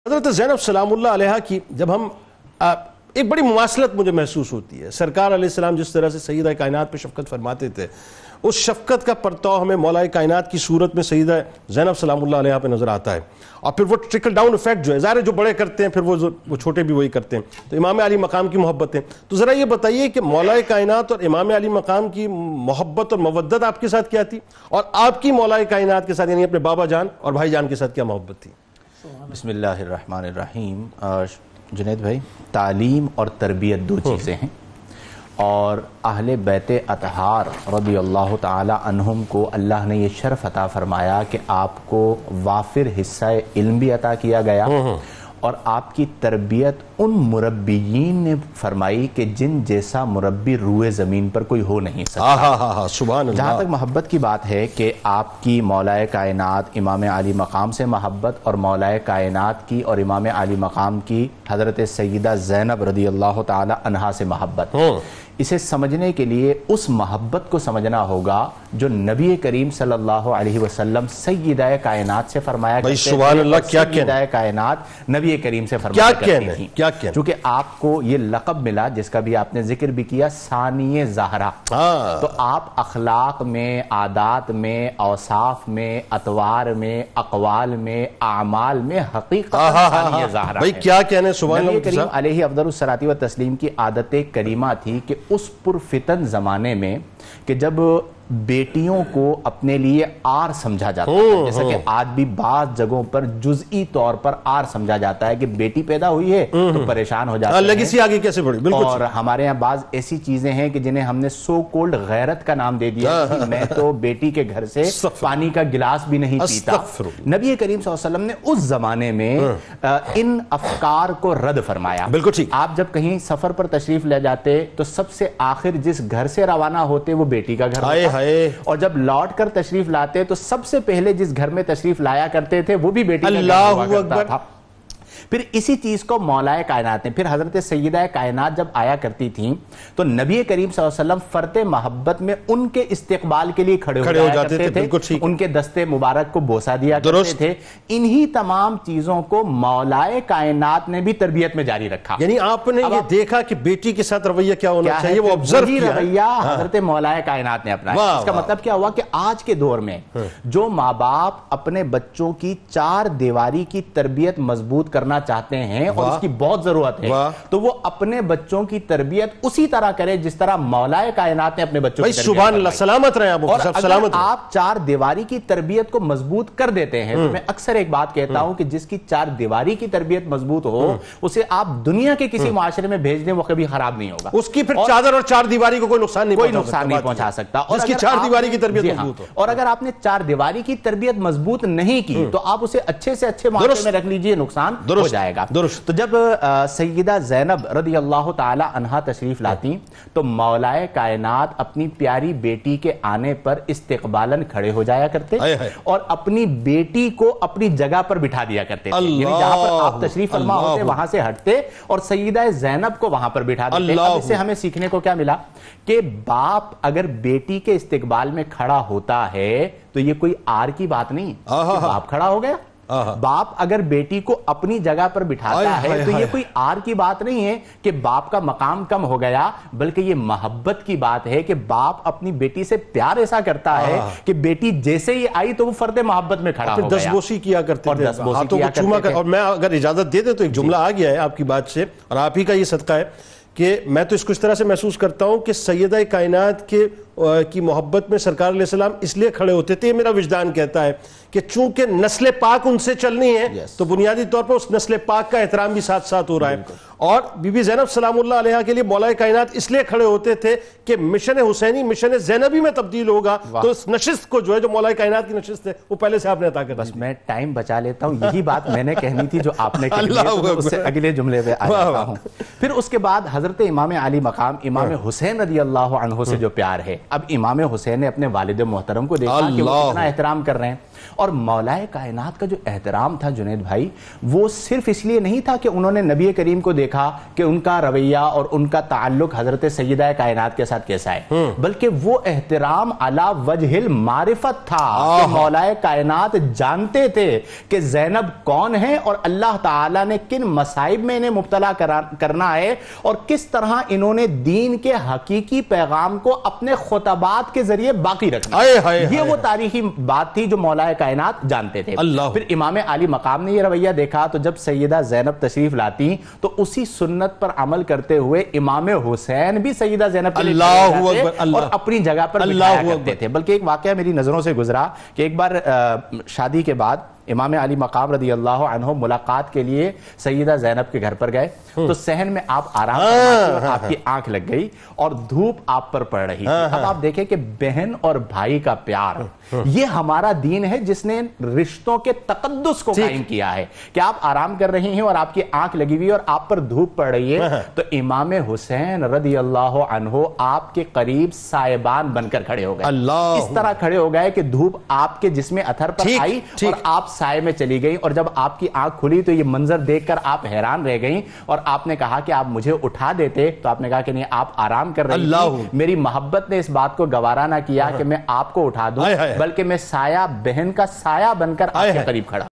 حضرت زینب سلام اللہ علیہ کی جب ہم ایک بڑی مماثلت مجھے محسوس ہوتی ہے. سرکار علیہ السلام جس طرح سے سیدہ کائنات پہ شفقت فرماتے تھے، اس شفقت کا پرتو ہمیں مولا کائنات کی صورت میں سیدہ زینب سلام اللہ علیہ پہ نظر آتا ہے. اور پھر وہ ٹرکل ڈاؤن ایفیکٹ جو ہے، ظاہر ہے جو بڑے کرتے ہیں پھر وہ چھوٹے بھی وہی کرتے ہیں. تو امام علی مقام کی محبتیں، تو ذرا یہ بتائیے کہ مولا کائنات اور امام علی مقام کی محبت اور مودت آپ کے ساتھ کیا تھی، اور آپ کی مولا کائنات کے ساتھ یعنی اپنے بابا جان اور بھائی جان کے ساتھ کیا محبت تھی؟ بسم اللہ الرحمن الرحیم. جنید بھائی، تعلیم اور تربیت دو چیزیں ہیں، اور اہل بیت اطہار رضی اللہ تعالی عنہم کو اللہ نے یہ شرف عطا فرمایا کہ آپ کو وافر حصہ علم بھی عطا کیا گیا، اور آپ کی تربیت ان مربیین نے فرمائی کہ جن جیسا مربی روئے زمین پر کوئی ہو نہیں سکتا. سبحان اللہ. جہاں تک محبت کی بات ہے کہ آپ کی مولا کائنات امام علی مقام سے محبت، اور مولا کائنات کی اور امام علی مقام کی حضرت سیدہ زینب رضی اللہ تعالی عنہا سے محبت، اسے سمجھنے کے لیے اس محبت کو سمجھنا ہوگا جو نبی کریم صلی اللہ علیہ وسلم سیدہ کائنات سے فرمایا کرتے تھے. سبحان اللہ. کیا سیدہ کائنات نبی کریم سے فرمایا کرتی تھیں. چونکہ آپ کو یہ لقب ملا جس کا بھی آپ نے ذکر بھی کیا، ثانی زہرا. تو آپ اخلاق میں، عادات میں، اوصاف میں، اطوار میں، اقوال میں، اعمال میں حقیقت ثانی زہرا بھائی کیا کہنے. سبحان اللہ. نبی کریم علیہ افضل الصلاۃ والتسلیم کی عادت کریمہ تھی کہ اس پرفتن زمانے میں کہ جب بیٹیوں کو اپنے لیے آر سمجھا جاتا ہے، جیسا کہ آج بھی بعض جگہوں پر جزئی طور پر آر سمجھا جاتا ہے کہ بیٹی پیدا ہوئی ہے تو پریشان ہو جاتے ہیں، لیگیسی آگے کیسے بڑھی. اور ہمارے یہاں بعض ایسی چیزیں ہیں کہ جنہیں ہم نے سو کولڈ غیرت کا نام دے دیا کہ میں تو بیٹی کے گھر سے پانی کا گلاس بھی نہیں پیتا. نبی کریم صلی اللہ علیہ وسلم نے اس زمانے میں ان افکار کو رد فرمایا. بالکل ٹھیک. آپ جب کہیں سفر پر تشریف لے جاتے تو سب سے آخر جس گھر سے روانہ ہوتے وہ بیٹی کا گھر ہوتا، اور جب لوٹ کر تشریف لاتے تو سب سے پہلے جس گھر میں تشریف لایا کرتے تھے وہ بھی بیٹی کا گھر ہوا کرتا تھا. پھر اسی چیز کو مولا کائنات نے، پھر حضرت سیدہ کائنات جب آیا کرتی تھیں تو نبی کریم صلی اللہ علیہ وسلم فرط محبت میں ان کے استقبال کے لیے کھڑے ہو جاتے تھے، ان کے دستے مبارک کو بوسہ دیا کرتے تھے. انہی تمام چیزوں کو مولا کائنات نے بھی تربیت میں جاری رکھا. یعنی آپ نے یہ دیکھا کہ بیٹی کے ساتھ رویہ کیا ہونا چاہیے، وہ آبزرو کیا رویہ حضرت مولا کائنات نے اپنایا. اس کا مطلب کیا ہوا کہ آج کے دور میں جو ماں باپ اپنے بچوں کی چار دیواری کی تربیت مضبوط کرنا چاہتے ہیں اور اس کی بہت ضرورت ہے، تو وہ اپنے بچوں کی تربیت اسی طرح کرے جس طرح مولا کائنات نے اپنے بچوں کی تربیت. سبحان اللہ. سلامت رہے. اور اگر آپ چار دیواری کی تربیت کو مضبوط کر دیتے ہیں تو میں اکثر ایک بات کہتا ہوں کہ جس کی چار دیواری کی تربیت مضبوط ہو اسے آپ دنیا کے کسی معاشرے میں بھیج دیں وہ کبھی خراب نہیں ہوگا. اس کی پھر چادر اور چار دیواری کو کوئی نقصان نہیں پہنچا سکتا. اس کی چار دیواری کی تربیت مضبوط ہو. اور اگر آپ نے چار دیواری کی تربیت مضبوط نہیں کی تو آپ اسے اچھے سے اچھے معاشرے میں رکھ لیجئے، نقصان ہو جائے گا. تو جب سیدہ زینب رضی اللہ تعالی عنہا تشریف لاتی تو مولا کائنات اپنی پیاری بیٹی کے آنے پر استقبالاً کھڑے ہو جایا کرتے اور اپنی بیٹی کو اپنی جگہ پر بٹھا دیا کرتے تھے. یعنی جہاں پر آپ تشریف فرما ہوتے وہاں سے ہٹتے اور سیدہ زینب کو وہاں پر بٹھا دیتے. اب اس سے ہمیں سیکھنے کو کیا ملا کہ باپ اگر بیٹی کے استقبال میں کھڑا ہوتا ہے تو یہ کوئی آر کی بات نہیں کہ باپ کھڑا ہو گیا. باپ اگر بیٹی کو اپنی جگہ پر بٹھاتا ہے تو یہ کوئی آر کی بات نہیں ہے کہ باپ کا مقام کم ہو گیا، بلکہ یہ محبت کی بات ہے کہ باپ اپنی بیٹی سے پیار ایسا کرتا ہے کہ بیٹی جیسے ہی آئی تو وہ فرد محبت میں کھڑا ہو گیا. دستبوسی کیا کرتے تھے، ہاتھوں کو چوما کر. اور میں اگر اجازت دے دے تو ایک جملہ آ گیا ہے آپ کی بات سے، اور آپ ہی کا یہ صدقہ ہے کہ میں تو اس کو اس طرح سے محسوس کرتا ہوں کہ سیدہ کائنات کی محبت میں سرکار علیہ السلام اس لیے کھڑے ہوتے تھے. میرا وجدان کہتا ہے کہ چونکہ نسل پاک ان سے چلنی ہے تو بنیادی طور پر اس نسل پاک کا احترام بھی ساتھ ساتھ ہو رہا ہے. اور بی بی زینب سلام اللہ علیہ کے لیے مولا کائنات اس لیے کھڑے ہوتے تھے کہ مشن حسینی مشن زینبی میں تبدیل ہوگا تو اس نشست کو جو ہے جو مولا کائنات کی نشست ہے وہ پہلے سے آپ نے عطا کر دی. بس میں ٹائم بچا لیتا ہوں، یہی بات میں نے کہنی تھی جو آپ نے کہی ہے، اس سے اگلے جملے پہ آ جاتا ہوں. پھر اس کے بعد حضرت امام علی مقام امام حسین رضی اللہ عنہ سے جو پیار ہے. اب امام حسین نے اپنے والد محترم کو دیکھا کہ وہ کتنا احترام کر رہے ہیں. اور مولائے کائنات کا جو احترام تھا جنید بھائی، وہ صرف اس لیے نہیں تھا کہ انہوں نے نبی کریم کو دیکھا کہ ان کا رویہ اور ان کا تعلق حضرت سیدہ کائنات کے ساتھ کیسا ہے، بلکہ وہ احترام علی وجہ المعرفت تھا کہ مولائے کائنات جانتے تھے کہ زینب کون ہے اور اللہ تعالیٰ نے کن مصائب میں انہیں مبتلا کرنا ہے اور کس طرح انہوں نے دین کے حقیقی پیغام کو اپنے خطبات کے ذریعے باقی رکھنا ہے۔ یہ وہ تاریخی بات تھی جو مولائے کائنات جانتے تھے۔ پھر امام علی مقام نے یہ رویہ دیکھا تو جب سیدہ زینب تشریف لاتی تو اسی سنت پر عمل کرتے ہوئے امام حسین بھی سیدہ زینب کے لیے اور اپنی جگہ پر بٹھایا کرتے تھے۔ بلکہ ایک واقعہ میری نظروں سے گزرا کہ ایک بار شادی کے بعد امام علی مقام رضی اللہ عنہ ملاقات کے لیے سیدہ زینب کے گھر پر گئے تو صحن میں آپ آرام فرماتے، آپ کی آنکھ لگ گئی اور دھوپ آپ پر پڑ رہی تھی۔ اب آپ دیکھیں کہ بہن اور بھائی کا پیار، یہ ہمارا دین ہے جس نے رشتوں کے تقدس کو قائم کیا ہے کہ آپ آرام کر رہی ہیں اور آپ کی آنکھ لگی ہوئی اور آپ پر دھوپ پڑ رہی ہے تو امام حسین رضی اللہ عنہ آپ کے قریب سائبان بن کر کھڑے ہو گئے، اس طرح کھڑے ہو گئے کہ دھوپ آپ کے جسم اثر پر آئی اور آپ سائے میں چلی گئی، اور جب آپ کی آنکھ کھلی تو یہ منظر دیکھ کر آپ حیران رہ گئیں اور آپ نے کہا کہ آپ مجھے اٹھا دیتے، تو آپ نے کہا کہ نہیں، آپ آرام کر رہی تھی، میری محبت نے اس بات کو گوارا نہ کیا کہ میں آپ کو اٹھا دوں، بلکہ میں سایہ، بہن کا سایہ بن کر آپ کے قریب کھڑا۔